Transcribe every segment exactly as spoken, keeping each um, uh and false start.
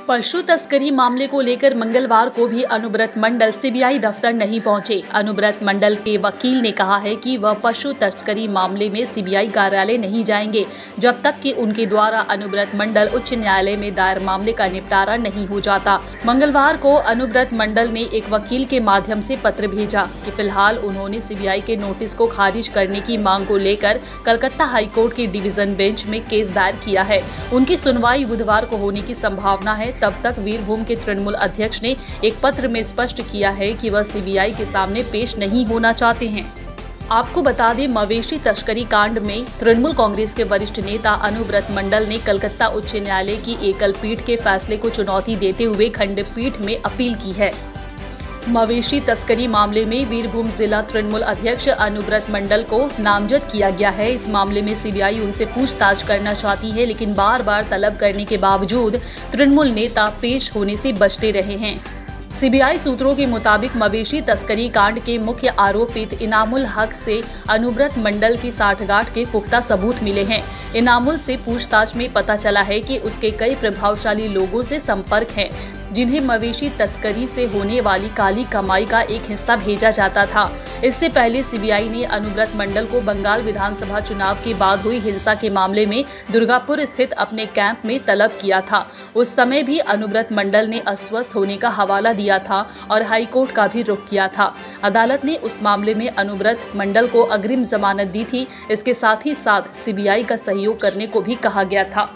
पशु तस्करी मामले को लेकर मंगलवार को भी अनुब्रत मंडल सीबीआई दफ्तर नहीं पहुंचे। अनुब्रत मंडल के वकील ने कहा है कि वह पशु तस्करी मामले में सीबीआई कार्यालय नहीं जाएंगे जब तक कि उनके द्वारा अनुब्रत मंडल उच्च न्यायालय में दायर मामले का निपटारा नहीं हो जाता। मंगलवार को अनुब्रत मंडल ने एक वकील के माध्यम से पत्र भेजा कि फिलहाल उन्होंने सीबीआई के नोटिस को खारिज करने की मांग को लेकर कलकत्ता हाईकोर्ट की डिवीजन बेंच में केस दायर किया है। उनकी सुनवाई बुधवार को होने की संभावना है। तब तक वीरभूम के तृणमूल अध्यक्ष ने एक पत्र में स्पष्ट किया है कि वह सीबीआई के सामने पेश नहीं होना चाहते हैं। आपको बता दें, मवेशी तस्करी कांड में तृणमूल कांग्रेस के वरिष्ठ नेता अनुब्रत मंडल ने कलकत्ता उच्च न्यायालय की एकल पीठ के फैसले को चुनौती देते हुए खंडपीठ में अपील की है। मवेशी तस्करी मामले में वीरभूम जिला तृणमूल अध्यक्ष अनुब्रत मंडल को नामजद किया गया है। इस मामले में सीबीआई उनसे पूछताछ करना चाहती है, लेकिन बार बार तलब करने के बावजूद तृणमूल नेता पेश होने से बचते रहे हैं। सीबीआई सूत्रों के मुताबिक मवेशी तस्करी कांड के मुख्य आरोपित इनामुल हक से अनुब्रत मंडल की साठगांठ के पुख्ता सबूत मिले हैं। इनामुल से पूछताछ में पता चला है कि उसके कई प्रभावशाली लोगों से संपर्क है, जिन्हें मवेशी तस्करी से होने वाली काली कमाई का एक हिस्सा भेजा जाता था। इससे पहले सीबीआई ने अनुब्रत मंडल को बंगाल विधानसभा चुनाव के बाद हुई हिंसा के मामले में दुर्गापुर स्थित अपने कैंप में तलब किया था। उस समय भी अनुब्रत मंडल ने अस्वस्थ होने का हवाला दिया था और हाईकोर्ट का भी रुख किया था। अदालत ने उस मामले में अनुब्रत मंडल को अग्रिम जमानत दी थी। इसके साथ ही साथ सीबीआई का सहयोग करने को भी कहा गया था।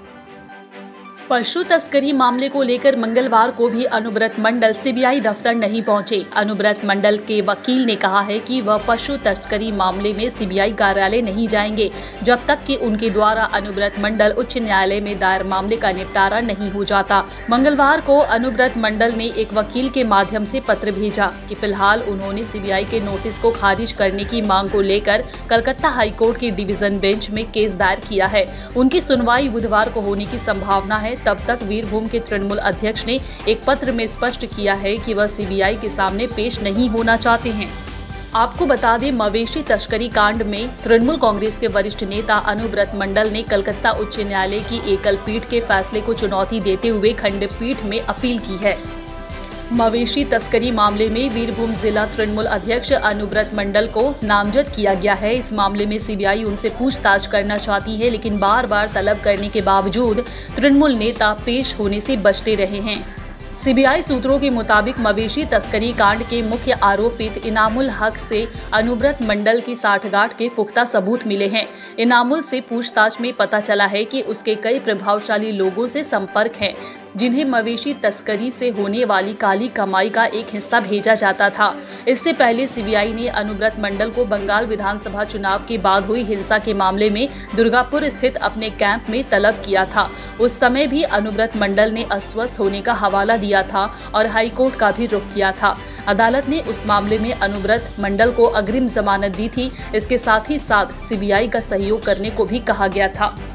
पशु तस्करी मामले को लेकर मंगलवार को भी अनुब्रत मंडल सीबीआई दफ्तर नहीं पहुंचे। अनुब्रत मंडल के वकील ने कहा है कि वह पशु तस्करी मामले में सीबीआई कार्यालय नहीं जाएंगे जब तक कि उनके द्वारा अनुब्रत मंडल उच्च न्यायालय में दायर मामले का निपटारा नहीं हो जाता। मंगलवार को अनुब्रत मंडल ने एक वकील के माध्यम से पत्र भेजा कि फिलहाल उन्होंने सीबीआई के नोटिस को खारिज करने की मांग को लेकर कलकत्ता हाईकोर्ट की डिवीजन बेंच में केस दायर किया है। उनकी सुनवाई बुधवार को होने की संभावना है। तब तक वीरभूम के तृणमूल अध्यक्ष ने एक पत्र में स्पष्ट किया है कि वह सीबीआई के सामने पेश नहीं होना चाहते हैं। आपको बता दें, मवेशी तस्करी कांड में तृणमूल कांग्रेस के वरिष्ठ नेता अनुब्रत मंडल ने कलकत्ता उच्च न्यायालय की एकल पीठ के फैसले को चुनौती देते हुए खंडपीठ में अपील की है। मवेशी तस्करी मामले में वीरभूम जिला तृणमूल अध्यक्ष अनुब्रत मंडल को नामजद किया गया है। इस मामले में सीबीआई उनसे पूछताछ करना चाहती है, लेकिन बार बार तलब करने के बावजूद तृणमूल नेता पेश होने से बचते रहे हैं। सीबीआई सूत्रों के मुताबिक मवेशी तस्करी कांड के मुख्य आरोपित इनामुल हक से अनुब्रत मंडल की साठगांठ के पुख्ता सबूत मिले हैं। इनामुल से पूछताछ में पता चला है कि उसके कई प्रभावशाली लोगों से संपर्क है, जिन्हें मवेशी तस्करी से होने वाली काली कमाई का एक हिस्सा भेजा जाता था। इससे पहले सीबीआई ने अनुब्रत मंडल को बंगाल विधानसभा चुनाव के बाद हुई हिंसा के मामले में दुर्गापुर स्थित अपने कैंप में तलब किया था। उस समय भी अनुब्रत मंडल ने अस्वस्थ होने का हवाला दिया था और हाईकोर्ट का भी रुख किया था। अदालत ने उस मामले में अनुब्रत मंडल को अग्रिम जमानत दी थी। इसके साथ ही साथ सीबीआई का सहयोग करने को भी कहा गया था।